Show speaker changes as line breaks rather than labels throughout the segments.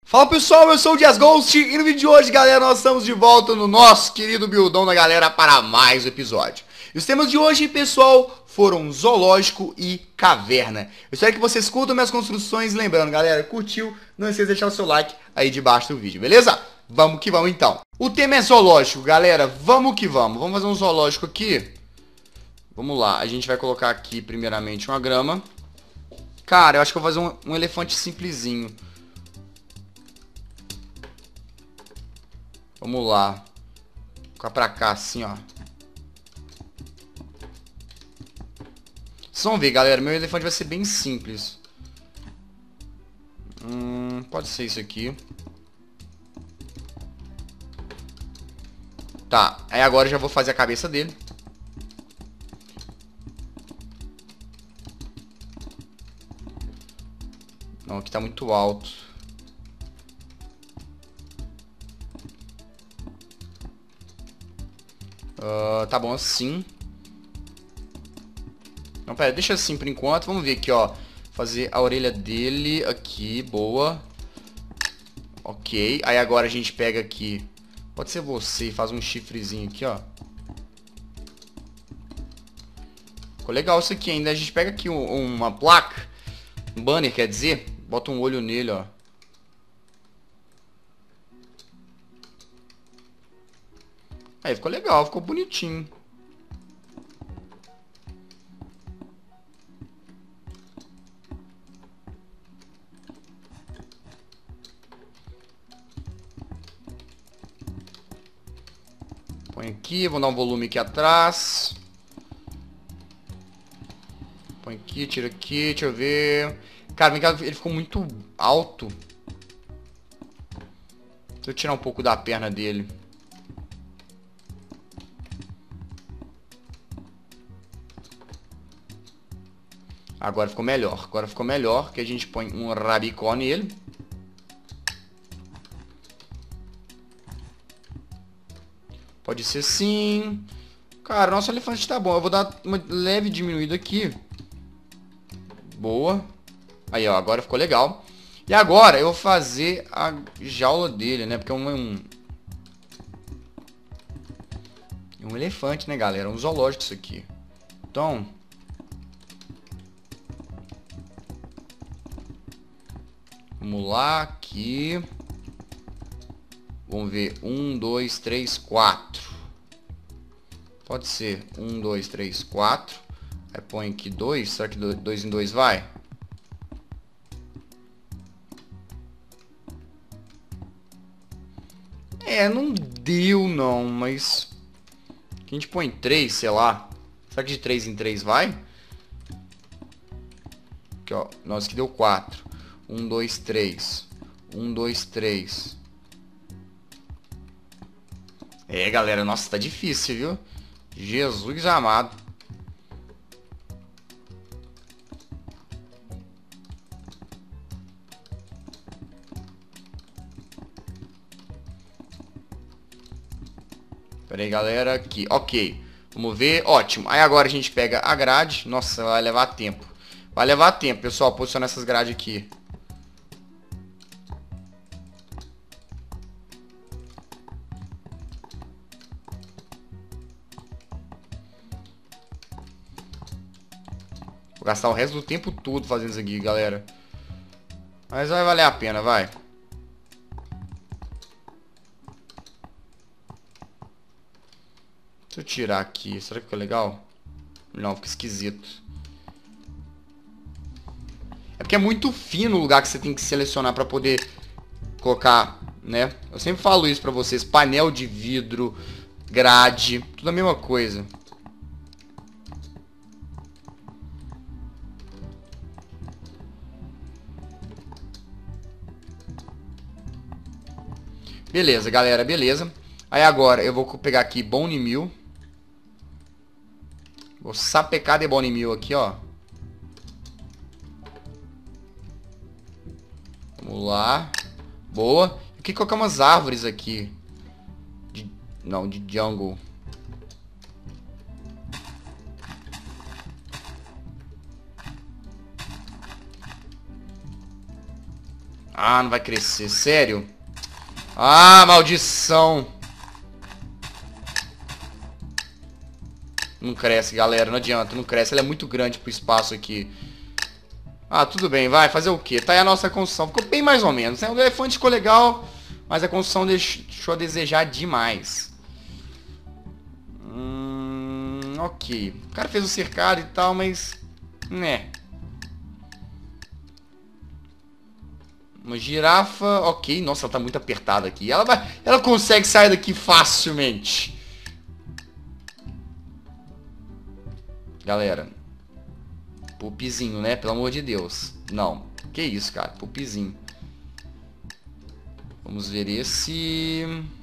Fala pessoal, eu sou o Dias Ghost e no vídeo de hoje, galera, nós estamos de volta no nosso querido buildão da galera para mais um episódio. E os temas de hoje, pessoal, foram zoológico e caverna. Eu espero que vocês curtam minhas construções. Lembrando, galera, curtiu? Não esqueça de deixar o seu like aí debaixo do vídeo, beleza? Vamos que vamos então. O tema é zoológico, galera, vamos que vamos. Vamos fazer um zoológico aqui. Vamos lá, a gente vai colocar aqui primeiramente uma grama. Cara, eu acho que eu vou fazer um elefante simplesinho. Vamos lá. Vou colocar pra cá assim, ó. Vocês vão ver, galera. Meu elefante vai ser bem simples. Pode ser isso aqui. Tá. Aí agora eu já vou fazer a cabeça dele. Não, aqui tá muito alto. Tá bom assim. Não, pera, deixa assim por enquanto. Vamos ver aqui, ó. Fazer a orelha dele aqui, boa. Ok, aí agora a gente pega aqui. Pode ser você e faz um chifrezinho aqui, ó. Ficou legal isso aqui ainda. A gente pega aqui uma placa. Um banner, quer dizer. Bota um olho nele, ó. Aí ficou legal, ficou bonitinho. Põe aqui, vou dar um volume aqui atrás. Põe aqui, tira aqui, deixa eu ver. Cara, vem cá, ele ficou muito alto. Deixa eu tirar um pouco da perna dele. Agora ficou melhor. Agora ficou melhor, que a gente põe um rabicó nele. Pode ser sim. Cara, nosso elefante tá bom. Eu vou dar uma leve diminuída aqui. Boa. Aí, ó. Agora ficou legal. E agora eu vou fazer a jaula dele, né? Porque é um elefante, né, galera? Um zoológico isso aqui. Então... vamos lá, aqui. Vamos ver. 1, 2, 3, 4. Pode ser 1, 2, 3, 4. Aí põe aqui 2. Será que 2 em 2 vai? É, não deu não, mas... aqui a gente põe 3, sei lá. Será que de 3 em 3 vai? Aqui, ó. Nossa, que deu 4. 1, 2, 3. 1, 2, 3. É, galera. Nossa, tá difícil, viu? Jesus amado. Pera aí, galera. Aqui. Ok. Vamos ver. Ótimo. Aí agora a gente pega a grade. Nossa, vai levar tempo. Vai levar tempo, pessoal. Posicionar essas grades aqui. Vou gastar o resto do tempo todo fazendo isso aqui, galera. Mas vai valer a pena, vai. Deixa eu tirar aqui. Será que ficou legal? Não, fica esquisito. É porque é muito fino o lugar que você tem que selecionar pra poder colocar, né? Eu sempre falo isso pra vocês. Painel de vidro, grade, tudo a mesma coisa. Beleza, galera, beleza. Aí agora eu vou pegar aqui Bone Meal. Vou sapecar de Bone Meal aqui, ó. Vamos lá. Boa. Eu queria colocar umas árvores aqui. Não, de jungle. Ah, não vai crescer. Sério? Ah, maldição. Não cresce, galera. Não adianta. Não cresce. Ela é muito grande pro espaço aqui. Ah, tudo bem. Vai fazer o quê? Tá aí a nossa construção. Ficou bem mais ou menos, né? O elefante ficou legal, mas a construção deixou a desejar demais. Ok. O cara fez o cercado e tal, mas... né. Uma girafa... ok. Nossa, ela tá muito apertada aqui. Ela consegue sair daqui facilmente. Galera. Pupizinho, né? Pelo amor de Deus. Não. Que isso, cara? Pupizinho. Vamos ver esse...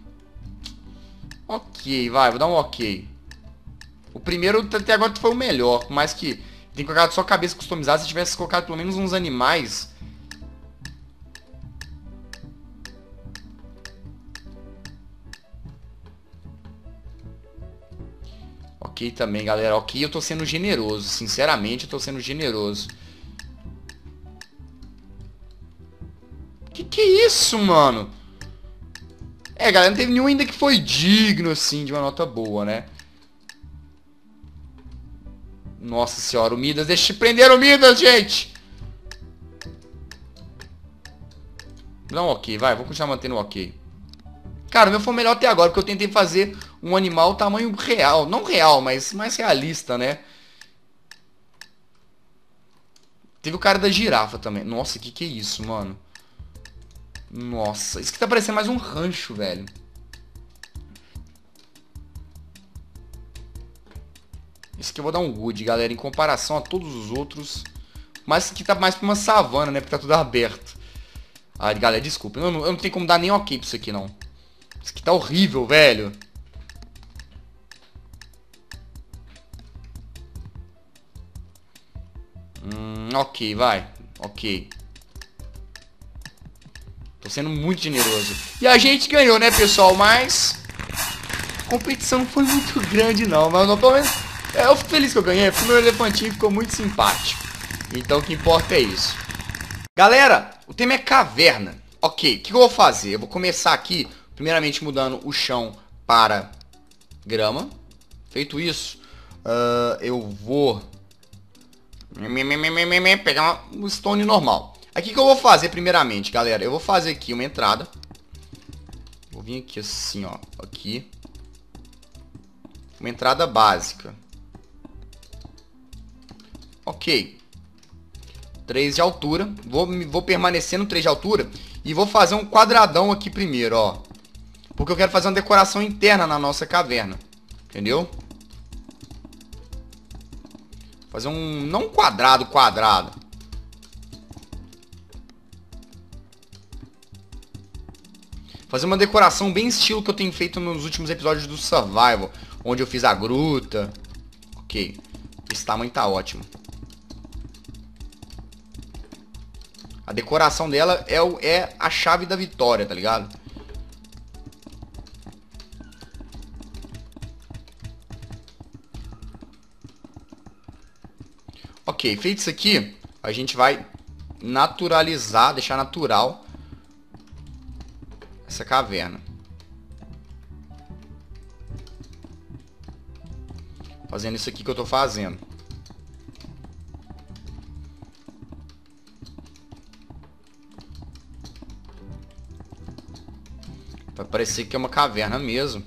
ok, vai. Vou dar um ok. O primeiro até agora foi o melhor. Por mais que tem colocado só cabeça customizada. Se tivesse colocado pelo menos uns animais. Ok também, galera. Ok, eu tô sendo generoso. Sinceramente, eu tô sendo generoso. Que é isso, mano? É, galera, não teve nenhum ainda que foi digno, assim, de uma nota boa, né? Nossa senhora, o Midas. Deixa eu prender o Midas, gente! Não, ok, vai. Vou continuar mantendo o ok. Cara, o meu foi o melhor até agora, porque eu tentei fazer um animal tamanho real. Não real, mas mais realista, né? Teve o cara da girafa também. Nossa, que é isso, mano? Nossa, isso aqui tá parecendo mais um rancho, velho. Isso aqui eu vou dar um good, galera, em comparação a todos os outros. Mas isso aqui tá mais pra uma savana, né? Porque tá tudo aberto. Ah, galera, desculpa. Eu não tenho como dar nem ok pra isso aqui, não. Isso aqui tá horrível, velho. Ok, vai. Ok. Tô sendo muito generoso. E a gente ganhou, né, pessoal? Mas... a competição não foi muito grande, não. Mas pelo menos... eu fico feliz que eu ganhei, porque o meu elefantinho ficou muito simpático. Então o que importa é isso. Galera, o tema é caverna. Ok, o que eu vou fazer? Eu vou começar aqui, primeiramente mudando o chão para grama. Feito isso, eu vou pegar um stone normal. Aqui que eu vou fazer primeiramente, galera. Eu vou fazer aqui uma entrada. Vou vir aqui assim, ó. Aqui. Uma entrada básica. Ok. 3 de altura. Vou permanecer no 3 de altura. E vou fazer um quadradão aqui primeiro, ó. Porque eu quero fazer uma decoração interna na nossa caverna. Entendeu? Fazer um... não um quadrado. Fazer uma decoração bem estilo que eu tenho feito nos últimos episódios do Survival. Onde eu fiz a gruta. Ok. Esse tamanho tá ótimo. A decoração dela é a chave da vitória, tá ligado? Ok, feito isso aqui, a gente vai naturalizar, deixar natural essa caverna. Fazendo isso aqui que eu tô fazendo. Vai parecer que é uma caverna mesmo.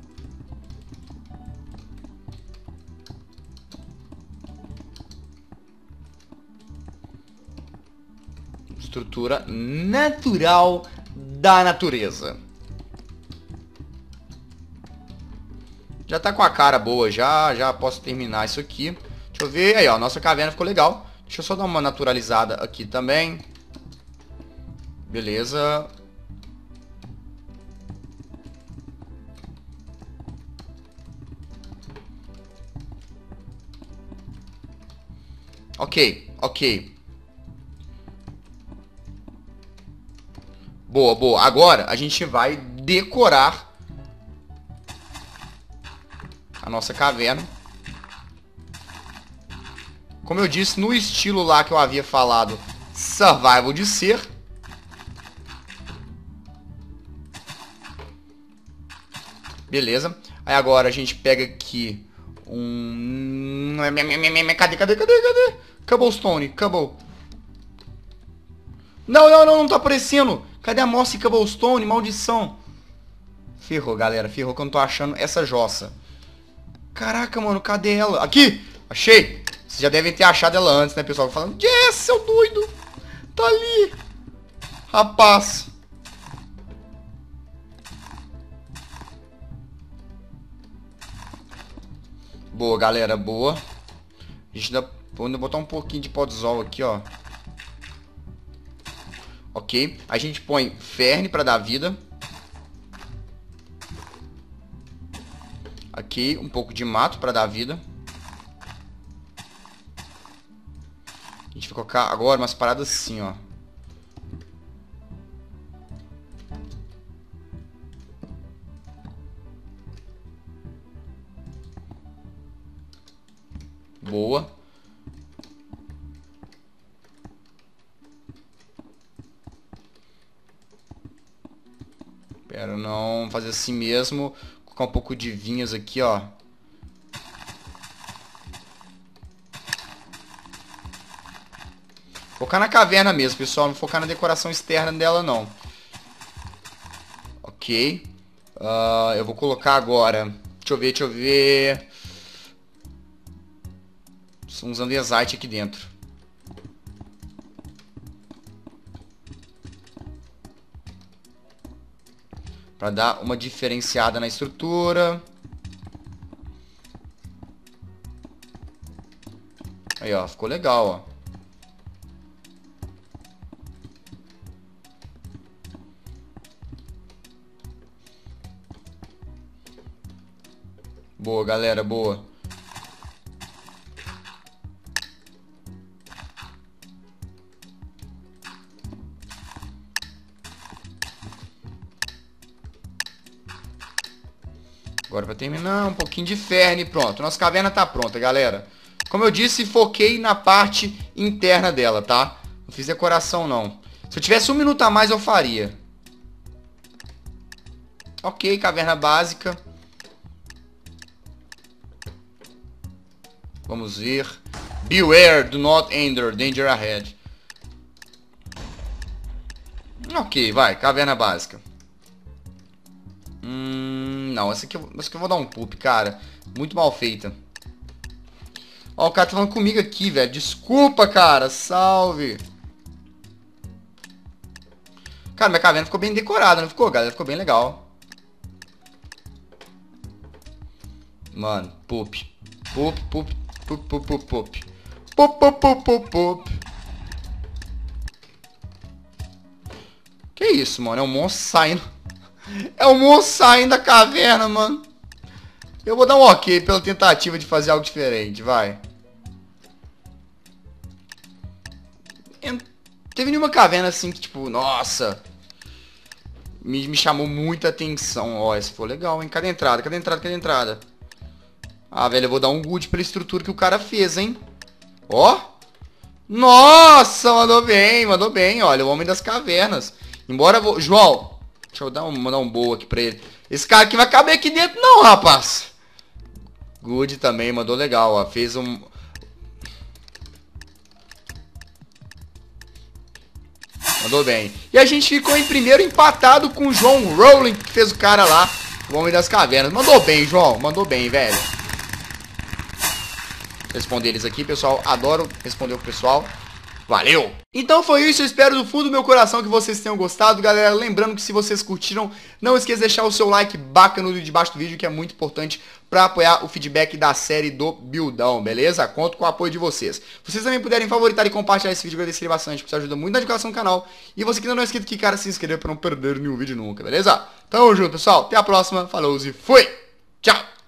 Estrutura natural da natureza. Já tá com a cara boa, já posso terminar isso aqui. Deixa eu ver, aí ó, nossa caverna ficou legal. Deixa eu só dar uma naturalizada aqui também. Beleza. Ok. Boa. Agora a gente vai decorar a nossa caverna. Como eu disse, no estilo lá que eu havia falado, Survival de ser. Beleza. Aí agora a gente pega aqui um... Cadê? Cobblestone, Cobble. Não tá aparecendo. Cadê a mossa e Cobblestone? Maldição. Ferrou, galera. Ferrou que eu não tô achando essa jossa. Caraca, mano. Cadê ela? Aqui! Achei! Vocês já devem ter achado ela antes, né, pessoal? Falando, yes, seu doido! Tá ali! Rapaz! Boa, galera. Boa. A gente ainda... Vou botar um pouquinho de podzol aqui, ó. Ok. A gente põe ferne pra dar vida. Aqui, um pouco de mato pra dar vida. A gente vai colocar agora umas paradas assim, ó. Boa. Pera, não. Fazer assim mesmo. Colocar um pouco de vinhas aqui, ó. Focar na caverna mesmo, pessoal. Não focar na decoração externa dela, não. Ok. Eu vou colocar agora... Deixa eu ver... Uns andesite aqui dentro. Pra dar uma diferenciada na estrutura. Aí, ó. Ficou legal, ó. Boa, galera. Boa. Agora para terminar, um pouquinho de ferne, pronto. Nossa caverna tá pronta, galera. Como eu disse, foquei na parte interna dela, tá? Não fiz decoração, não. Se eu tivesse um minuto a mais, eu faria. Ok, caverna básica. Vamos ver. Beware, do not enter, danger ahead. Ok, vai, caverna básica. Não, essa aqui eu vou dar um poop, cara. Muito mal feita. Ó, o cara tá falando comigo aqui, velho. Desculpa, cara. Salve. Cara, minha caverna ficou bem decorada, não ficou, galera? Ficou bem legal. Mano, poop. Poop, poop, poop, poop, poop, poop. Poop, poop, poop, poop, poop. Que isso, mano? É um monstro saindo... É um monstro saindo da caverna, mano. Eu vou dar um ok pela tentativa de fazer algo diferente, vai. Teve nenhuma caverna assim que, tipo, nossa, me chamou muita atenção. Ó, essa foi legal, hein? Cadê a entrada? Cadê a entrada? Cadê a entrada? Ah, velho, eu vou dar um good pela estrutura que o cara fez, hein? Ó. Nossa, mandou bem, olha, o homem das cavernas. Embora... João... Deixa eu mandar um boa aqui pra ele. Esse cara aqui vai caber aqui dentro não, rapaz. Good também, mandou legal, ó. Fez um... Mandou bem. E a gente ficou em primeiro empatado com o João Rowling, que fez o cara lá, o Homem das Cavernas. Mandou bem, João. Mandou bem, velho. Responder eles aqui, pessoal. Adoro responder o pessoal. Valeu! Então foi isso, eu espero do fundo do meu coração que vocês tenham gostado, galera. Lembrando que se vocês curtiram, não esqueça de deixar o seu like bacana debaixo do vídeo, que é muito importante para apoiar o feedback da série do Buildão, beleza? Conto com o apoio de vocês. Vocês também puderem favoritar e compartilhar esse vídeo, agradecer bastante, porque isso ajuda muito na divulgação do canal. E você que ainda não é inscrito aqui, cara, se inscreva para não perder nenhum vídeo nunca, beleza? Tamo junto, pessoal. Até a próxima. Falou e fui! Tchau!